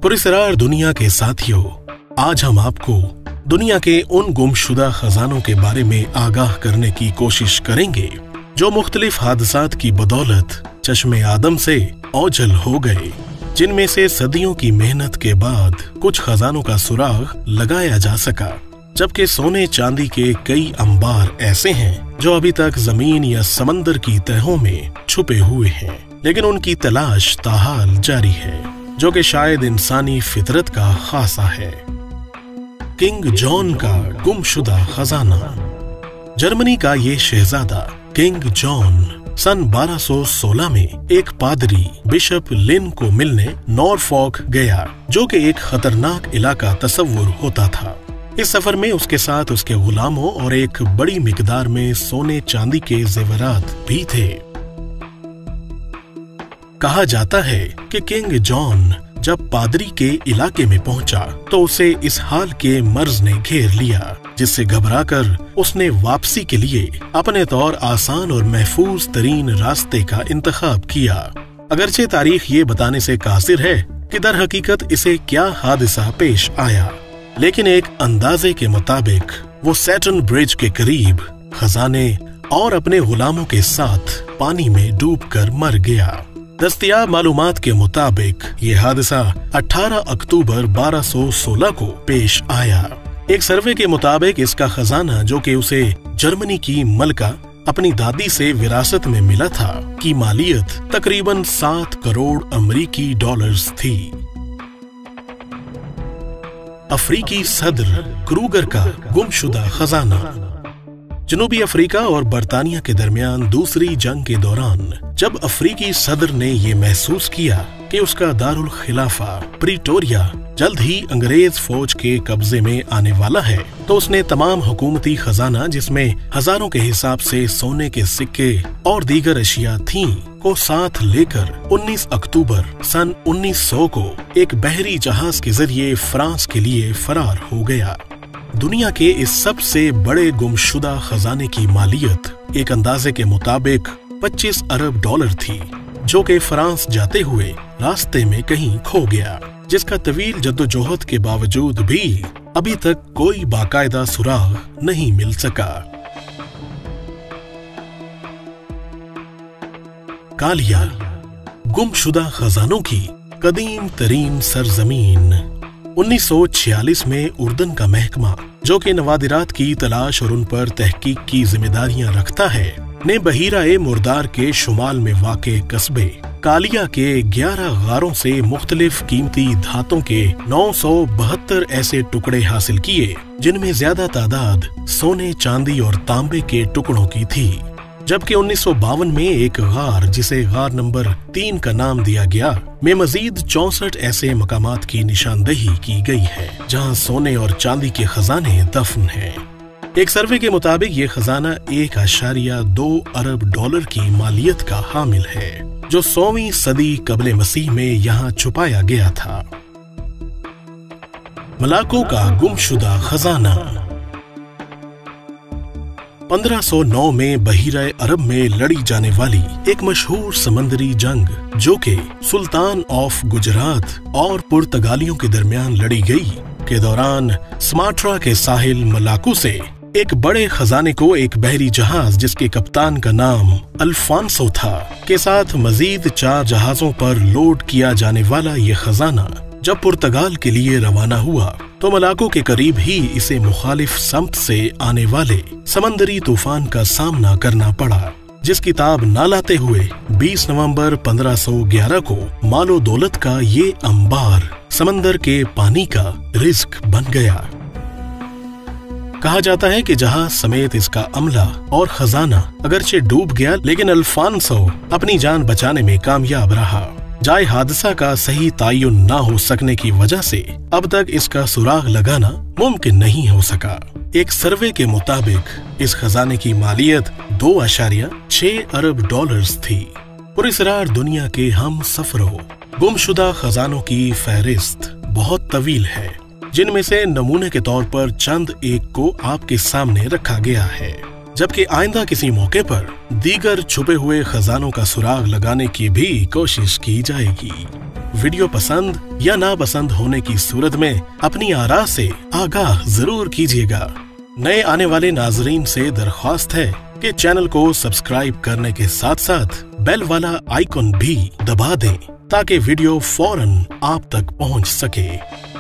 पुरस्कार दुनिया के साथियों, आज हम आपको दुनिया के उन गुमशुदा खजानों के बारे में आगाह करने की कोशिश करेंगे जो मुख्तलिफ हादसात की बदौलत चश्मे आदम से ओझल हो गए, जिनमें से सदियों की मेहनत के बाद कुछ खजानों का सुराग लगाया जा सका, जबकि सोने चांदी के कई अंबार ऐसे हैं जो अभी तक जमीन या समंदर की तहों में छुपे हुए हैं, लेकिन उनकी तलाश ताहाल जारी है, जो कि शायद इंसानी फितरत का खासा है। किंग जॉन का गुमशुदा खजाना। जर्मनी का ये शहजादा किंग जॉन सन 1216 में एक पादरी बिशप लिन को मिलने नॉरफॉक गया, जो कि एक खतरनाक इलाका तस्वुर होता था। इस सफर में उसके साथ उसके गुलामों और एक बड़ी मिकदार में सोने चांदी के जेवरात भी थे। कहा जाता है कि किंग जॉन जब पादरी के इलाके में पहुंचा तो उसे इस हाल के मर्ज ने घेर लिया, जिससे घबराकर उसने वापसी के लिए अपने तौर आसान और महफूज तरीन रास्ते का इंतखाब किया। अगरचे तारीख ये बताने से कासिर है कि दर हकीकत इसे क्या हादसा पेश आया, लेकिन एक अंदाजे के मुताबिक वो सैटर्न ब्रिज के करीब खजाने और अपने गुलामों के साथ पानी में डूबकर मर गया। दस्तयाब मालूमात के मुताबिक ये हादसा 18 अक्टूबर 1216 को पेश आया। एक सर्वे के मुताबिक इसका खजाना, जो कि उसे जर्मनी की मलका अपनी दादी से विरासत में मिला था, की मालियत तकरीबन 7 करोड़ अमरीकी डॉलर्स थी। अफ्रीकी सदर क्रूगर का गुमशुदा खजाना। जनूबी अफ्रीका और बरतानिया के दरमियान दूसरी जंग के दौरान जब अफ्रीकी सदर ने ये महसूस किया कि उसका दारुल खिलाफा प्रीटोरिया जल्द ही अंग्रेज फौज के कब्जे में आने वाला है, तो उसने तमाम हुकूमती खजाना, जिसमें हजारों के हिसाब से सोने के सिक्के और दीगर अशिया थीं, को साथ लेकर 19 अक्टूबर सन 1900 को एक बहरी जहाज के जरिए फ्रांस के लिए फरार हो गया। दुनिया के इस सबसे बड़े गुमशुदा खजाने की मालियत एक अंदाजे के मुताबिक 25 अरब डॉलर थी, जो कि फ्रांस जाते हुए रास्ते में कहीं खो गया, जिसका तवील जद्दोजहद के बावजूद भी अभी तक कोई बाकायदा सुराग नहीं मिल सका। कालिया, गुमशुदा खजानों की कदीम तरीन सरजमीन। 1946 में उर्दन का महकमा, जो कि नवादिरात की तलाश और उन पर तहकीक की जिम्मेदारियां रखता है, ने बहीरा-ए मुर्दार के शुमाल में वाक़े कस्बे कालिया के 11 गारों से मुख्तलिफ कीमती धातों के 972 ऐसे टुकड़े हासिल किए, जिनमें ज्यादा तादाद सोने, चांदी और तांबे के टुकड़ों की थी। जबकि 1952 में एक गार, जिसे गार नंबर 3 का नाम दिया गया, में मजीद 64 ऐसे मकामात की निशानदेही की गई है जहां सोने और चांदी के खजाने दफन हैं। एक सर्वे के मुताबिक ये खजाना 1.2 अरब डॉलर की मालियत का हामिल है, जो 100वीं सदी कबले मसीह में यहाँ छुपाया गया था। मलाको का गुमशुदा खजाना। 1509 में बहीरा अरब में लड़ी जाने वाली एक मशहूर समंदरी जंग, जो कि सुल्तान ऑफ गुजरात और पुर्तगालियों के दरमियान लड़ी गई, के दौरान सुमात्रा के साहिल मलाकू से एक बड़े खजाने को एक बहरी जहाज, जिसके कप्तान का नाम अल्फांसो था, के साथ मजीद 4 जहाजों पर लोड किया जाने वाला ये खजाना जब पुर्तगाल के लिए रवाना हुआ, तो मलाको के करीब ही इसे मुखालिफ समत से आने वाले समंदरी तूफान का सामना करना पड़ा, जिसकी ताब न लाते हुए 20 नवंबर 1511 को मालो दौलत का ये अंबार समंदर के पानी का रिस्क बन गया। कहा जाता है कि जहाज समेत इसका अमला और खजाना अगरचे डूब गया, लेकिन अल्फांसो अपनी जान बचाने में कामयाब रहा। जाए हादसा का सही तायुन ना हो सकने की वजह से अब तक इसका सुराग लगाना मुमकिन नहीं हो सका। एक सर्वे के मुताबिक इस खजाने की मालियत 2.6 अरब डॉलर्स थी। पुरस्कार दुनिया के हम सफरों। गुमशुदा खजानों की फहरिस्त बहुत तवील है, जिनमें से नमूने के तौर पर चंद एक को आपके सामने रखा गया है, जबकि आइंदा किसी मौके पर दीगर छुपे हुए खजानों का सुराग लगाने की भी कोशिश की जाएगी। वीडियो पसंद या नापसंद होने की सूरत में अपनी आरा से आगाह जरूर कीजिएगा। नए आने वाले नाजरीन से दरख्वास्त है कि चैनल को सब्सक्राइब करने के साथ साथ बेल वाला आइकन भी दबा दें ताकि वीडियो फौरन आप तक पहुंच सके।